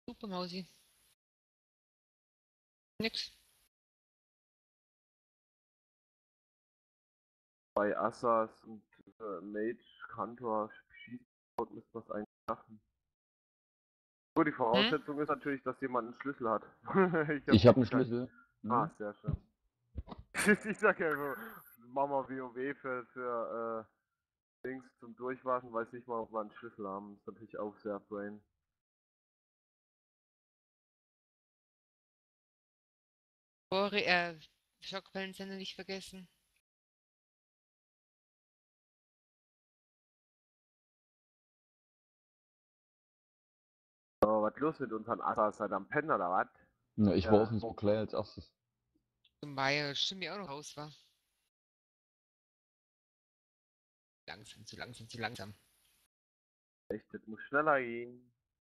Super Mausi. Nix. Bei Assas und Mage, Kantor, Schießport müsste das eigentlich schaffen. Nur die Voraussetzung ist natürlich, dass jemand einen Schlüssel hat. Ich habe einen Schlüssel. Ah, sehr schön. Ich sag ja so, Mama WoW für Dings zum Durchwaschen, weiß nicht mal, ob wir einen Schlüssel haben. Das ist natürlich auch sehr brain. Schockwellensender nicht vergessen. So, was los mit unseren Assas? Seid am Pennen oder was? Ja, ich Ja. war auf dem Clay als erstes. Zum Meier, stimmt mir auch noch raus war. Langsam, zu langsam, zu langsam. Echt, das muss schneller gehen.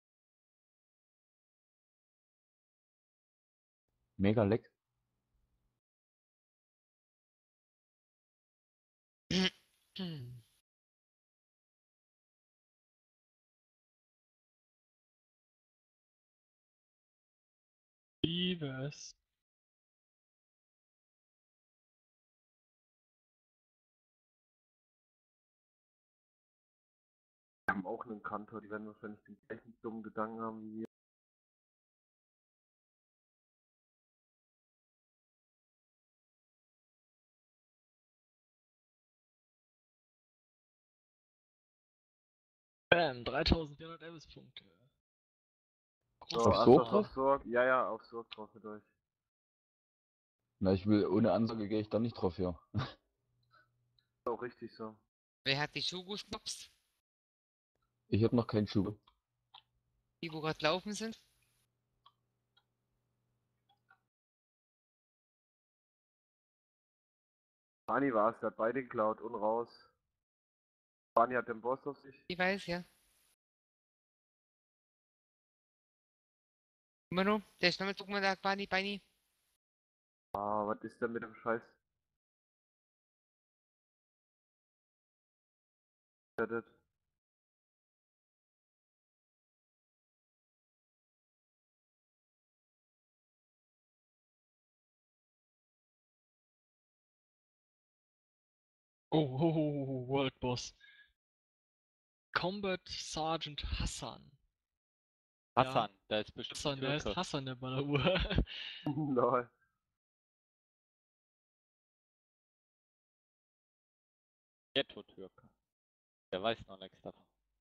Mega leck. Liebes. Wir haben auch einen Kantor, die werden wahrscheinlich den gleichen dummen Gedanken haben wie wir. Bam, 3400 Lebenspunkte. So, Auf Großartig. Sorg Assas drauf? auf Sorg. Ja, auf Sorg drauf mit euch. Na, ich will, ohne Ansage gehe ich da nicht drauf hier. Ist auch richtig so. Wer hat die Schugus geknopst? Ich habe noch keinen Schuh. Die, wo gerade laufen sind? Barney war es, der hat beide geklaut und raus. Barney hat den Boss auf sich. Ich weiß, ja. Immer noch? Der ist noch mit Pokémon da, Beini. Ah, was ist denn mit dem Scheiß? Das. Oh, World Boss. Combat Sergeant Hassan. Hassan, da ist bestimmt Hassan, ein der heißt Türke. Hassan, der Ballerur. Lol. Ghetto-Türke. Der weiß noch nichts davon.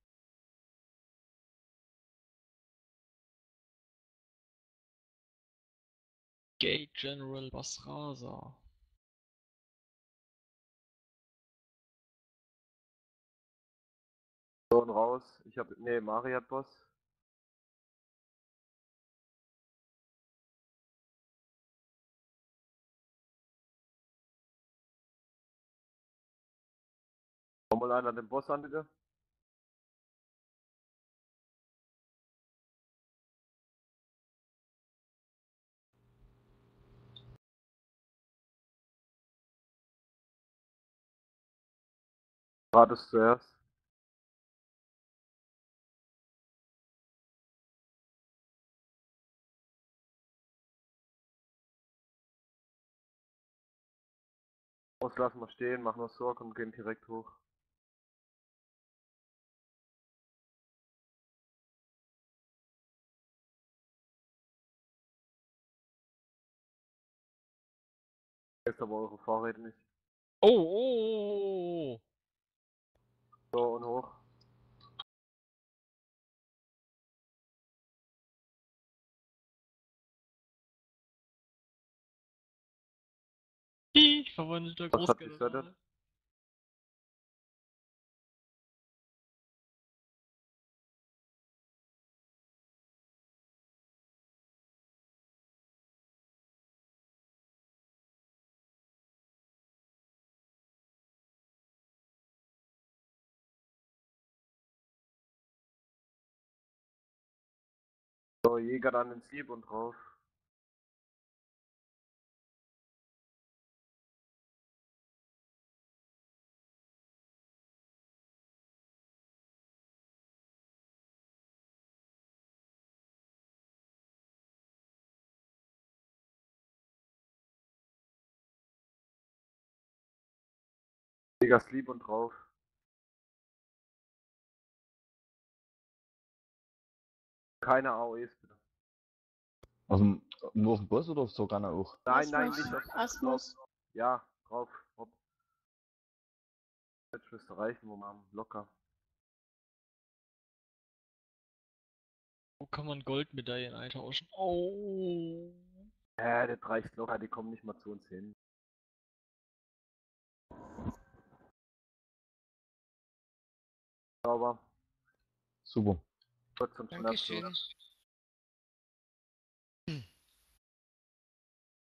Gate General Basrasa. So und raus. Ich hab. Nee, Mari hat Boss. Komm mal einer den Boss an, bitte. Ratest zuerst. Boss lassen wir stehen, machen wir Sorg und gehen direkt hoch. Jetzt aber eure Fahrräder nicht. Oh. So und hoch. Verwandelter Was hat sich Großgeneral. So, Jäger dann ins Sieb und drauf. Mega Sleep und drauf. Keine AOEs bitte. Nur auf dem Boss oder auf Sorgana auch? Nein, nein, Asmus, nicht auf Asmus. drauf. Ja, drauf. Hopp. Jetzt müsste reichen, wo wir haben. Locker. Wo kann man Goldmedaillen eintauschen? Oh. Das reicht locker, die kommen nicht mal zu uns hin. Sauber. Super. Kurz und schmerzlos. Dankeschön.